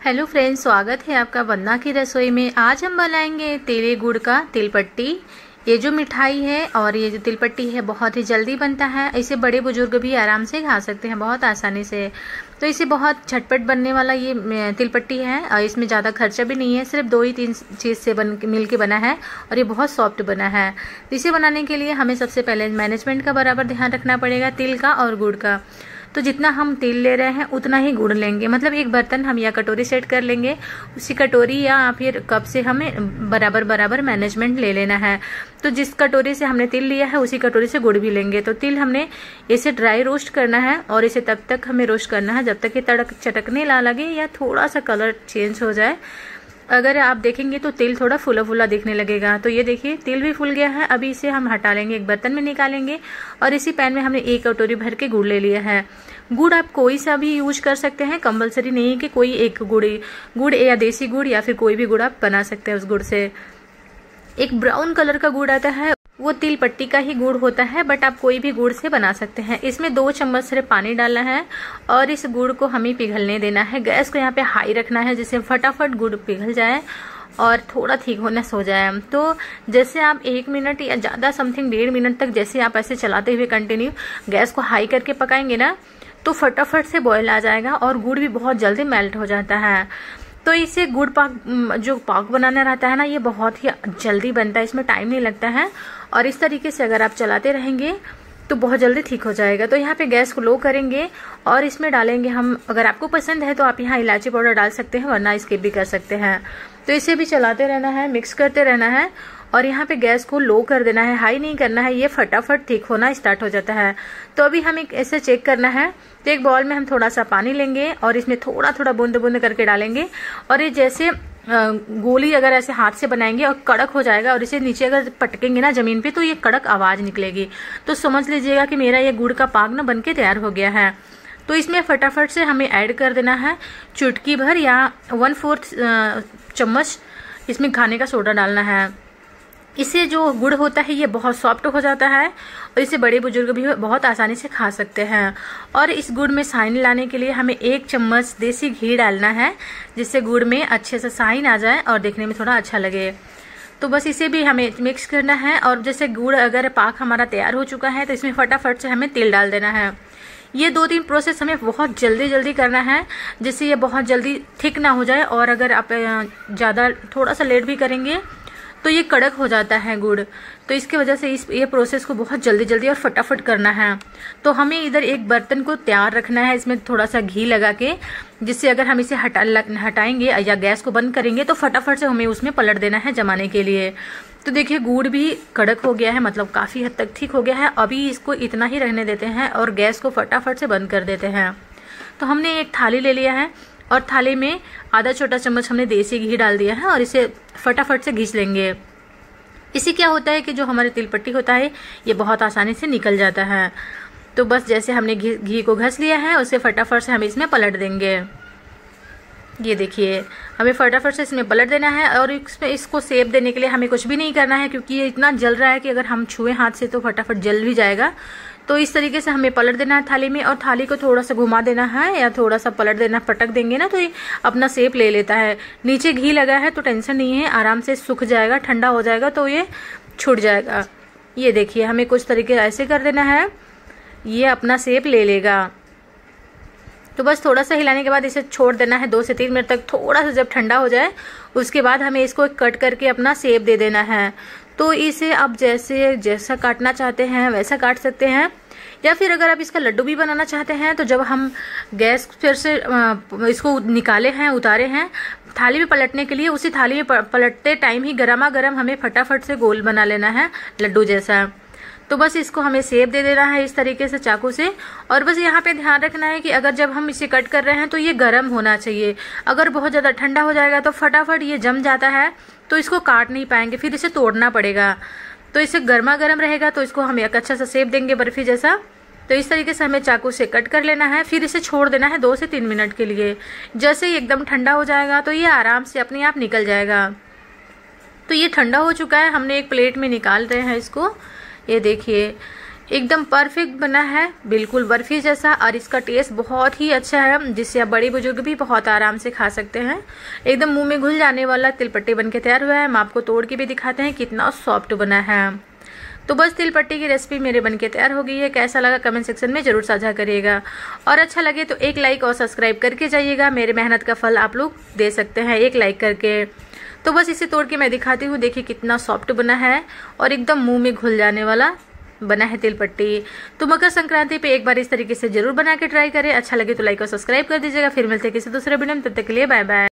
Hello friends, स्वागत है आपका वंदना की रसोई में। आज हम बनाएंगे तेले गुड़ का तिलपट्टी। ये जो मिठाई है और ये जो तिलपट्टी है बहुत ही जल्दी बनता है। इसे बड़े बुजुर्ग भी आराम से खा सकते हैं बहुत आसानी से। तो इसे बहुत झटपट बनने वाला ये तिलपट्टी है और इसमें ज़्यादा खर्चा भी नहीं है। सिर्फ 2 ही 3 चीज़ से मिल के बना है और ये बहुत सॉफ्ट बना है। तो इसे बनाने के लिए हमें सबसे पहले मैनेजमेंट का बराबर ध्यान रखना पड़ेगा, तिल का और गुड़ का। तो जितना हम तेल ले रहे हैं उतना ही गुड़ लेंगे। मतलब एक बर्तन हम या कटोरी सेट कर लेंगे, उसी कटोरी या फिर कप से हमें बराबर बराबर मैनेजमेंट ले लेना है। तो जिस कटोरी से हमने तिल लिया है उसी कटोरी से गुड़ भी लेंगे। तो तिल हमने इसे ड्राई रोस्ट करना है और इसे तब तक हमें रोस्ट करना है जब तक ये चटकने ना लगे या थोड़ा सा कलर चेंज हो जाए। अगर आप देखेंगे तो तिल थोड़ा फूला फूला दिखने लगेगा। तो ये देखिए तिल भी फूल गया है। अभी इसे हम हटा लेंगे, एक बर्तन में निकालेंगे और इसी पैन में हमने 1 कटोरी भर के गुड़ ले लिया है। गुड़ आप कोई सा भी यूज कर सकते हैं, कंपलसरी नहीं है कि कोई एक गुड़ या देसी गुड़ या फिर कोई भी गुड़ आप बना सकते हैं उस गुड़ से। एक ब्राउन कलर का गुड़ आता है, वो तिल पट्टी का ही गुड़ होता है, बट आप कोई भी गुड़ से बना सकते हैं। इसमें 2 चम्मच सिर्फ पानी डालना है और इस गुड़ को हमें पिघलने देना है। गैस को यहाँ पे हाई रखना है जिससे फटाफट गुड़ पिघल जाए और थोड़ा ठीक होने हो जाए। तो जैसे आप 1 मिनट या ज़्यादा समथिंग 1.5 मिनट तक जैसे आप ऐसे चलाते हुए कंटिन्यू गैस को हाई करके पकाएंगे ना, तो फटाफट से बॉयल आ जाएगा और गुड़ भी बहुत जल्दी मेल्ट हो जाता है। तो इसे गुड़ पाक जो पाक बनाना रहता है ना, ये बहुत ही जल्दी बनता है, इसमें टाइम नहीं लगता है। और इस तरीके से अगर आप चलाते रहेंगे तो बहुत जल्दी ठीक हो जाएगा। तो यहाँ पे गैस को लो करेंगे और इसमें डालेंगे हम, अगर आपको पसंद है तो आप यहाँ इलायची पाउडर डाल सकते हैं, वरना स्किप भी कर सकते हैं। तो इसे भी चलाते रहना है, मिक्स करते रहना है और यहाँ पे गैस को लो कर देना है, हाई नहीं करना है। ये फटाफट ठीक होना स्टार्ट हो जाता है। तो अभी हमें ऐसे चेक करना है। तो एक बाउल में हम थोड़ा सा पानी लेंगे और इसमें थोड़ा थोड़ा बूंद बूंद करके डालेंगे और ये जैसे गोली अगर ऐसे हाथ से बनाएंगे और कड़क हो जाएगा और इसे नीचे अगर पटकेंगे ना जमीन पे तो ये कड़क आवाज निकलेगी। तो समझ लीजिएगा कि मेरा ये गुड़ का पाक ना बनके तैयार हो गया है। तो इसमें फटाफट से हमें ऐड कर देना है चुटकी भर या 1/4 चम्मच इसमें खाने का सोडा डालना है। इससे जो गुड़ होता है ये बहुत सॉफ्ट हो जाता है और इसे बड़े बुजुर्ग भी बहुत आसानी से खा सकते हैं। और इस गुड़ में शाइन लाने के लिए हमें 1 चम्मच देसी घी डालना है, जिससे गुड़ में अच्छे से शाइन आ जाए और देखने में थोड़ा अच्छा लगे। तो बस इसे भी हमें मिक्स करना है और जैसे गुड़ अगर पाक हमारा तैयार हो चुका है तो इसमें फटाफट से हमें तिल डाल देना है। ये 2-3 प्रोसेस हमें बहुत जल्दी करना है जिससे ये बहुत जल्दी थिक ना हो जाए। और अगर आप ज़्यादा थोड़ा सा लेट भी करेंगे तो ये कड़क हो जाता है गुड़। तो इसके वजह से ये प्रोसेस को बहुत जल्दी और फटाफट करना है। तो हमें इधर एक बर्तन को तैयार रखना है, इसमें थोड़ा सा घी लगा के, जिससे अगर हम इसे हटाएंगे या गैस को बंद करेंगे तो फटाफट से हमें उसमें पलट देना है जमाने के लिए। तो देखिए गुड़ भी कड़क हो गया है, मतलब काफ़ी हद तक ठीक हो गया है। अभी इसको इतना ही रहने देते हैं और गैस को फटाफट से बंद कर देते हैं। तो हमने एक थाली ले लिया है और थाली में आधा छोटा चम्मच हमने देसी घी डाल दिया है और इसे फटाफट से घिस लेंगे। इससे क्या होता है कि जो हमारे तिलपट्टी होता है ये बहुत आसानी से निकल जाता है। तो बस जैसे हमने घी को घस लिया है उसे फटाफट से हम इसमें पलट देंगे। ये देखिए हमें फटाफट से इसमें पलट देना है और इसको सेप देने के लिए हमें कुछ भी नहीं करना है, क्योंकि ये इतना जल रहा है कि अगर हम छुए हाथ से तो फटाफट जल भी जाएगा। तो इस तरीके से हमें पलट देना है थाली में और थाली को थोड़ा सा घुमा देना है या थोड़ा सा पलट देना, पटक देंगे ना तो ये अपना शेप ले लेता है। नीचे घी लगा है तो टेंशन नहीं है, आराम से सूख जाएगा, ठंडा हो जाएगा तो ये छूट जाएगा। ये देखिए हमें कुछ तरीके ऐसे कर देना है, ये अपना शेप ले लेगा। तो बस थोड़ा सा हिलाने के बाद इसे छोड़ देना है 2 से 3 मिनट तक। थोड़ा सा जब ठंडा हो जाए उसके बाद हमें इसको कट करके अपना शेप दे देना है। तो इसे आप जैसा काटना चाहते हैं वैसा काट सकते हैं, या फिर अगर आप इसका लड्डू भी बनाना चाहते हैं तो जब हम गैस फिर से इसको निकाले हैं, उतारे हैं थाली में पलटने के लिए, उसी थाली में पलटते टाइम ही गरमा गरम हमें फटाफट से गोल बना लेना है लड्डू जैसा। तो बस इसको हमें शेप दे देना है इस तरीके से चाकू से। और बस यहाँ पे ध्यान रखना है कि अगर जब हम इसे कट कर रहे हैं तो ये गर्म होना चाहिए। अगर बहुत ज़्यादा ठंडा हो जाएगा तो फटाफट ये जम जाता है, तो इसको काट नहीं पाएंगे, फिर इसे तोड़ना पड़ेगा। तो इसे गर्मा गर्म रहेगा तो इसको हम एक अच्छा सा शेप देंगे बर्फी जैसा। तो इस तरीके से हमें चाकू से कट कर लेना है, फिर इसे छोड़ देना है 2 से 3 मिनट के लिए। जैसे ही एकदम ठंडा हो जाएगा तो ये आराम से अपने आप निकल जाएगा। तो ये ठंडा हो चुका है, हमने एक प्लेट में निकाल रहे हैं इसको। ये देखिए एकदम परफेक्ट बना है, बिल्कुल बर्फी जैसा, और इसका टेस्ट बहुत ही अच्छा है, जिससे आप बड़े बुजुर्ग भी बहुत आराम से खा सकते हैं। एकदम मुंह में घुल जाने वाला तिलपट्टी बनके तैयार हुआ है। हम आपको तोड़ के भी दिखाते हैं कितना सॉफ्ट बना है। तो बस तिलपट्टी की रेसिपी मेरे बनके तैयार हो गई है। कैसा लगा कमेंट सेक्शन में जरूर साझा करिएगा, और अच्छा लगे तो एक लाइक और सब्सक्राइब करके जाइएगा। मेरे मेहनत का फल आप लोग दे सकते हैं एक लाइक करके। तो बस इसे तोड़ के मैं दिखाती हूँ। देखिए कितना सॉफ्ट बना है और एकदम मुंह में घुल जाने वाला बना है तिलपट्टी। तो मकर संक्रांति पे एक बार इस तरीके से जरूर बना के ट्राई करें। अच्छा लगे तो लाइक और सब्सक्राइब कर दीजिएगा। फिर मिलते हैं किसी दूसरे वीडियो में, तब तक के लिए बाय बाय।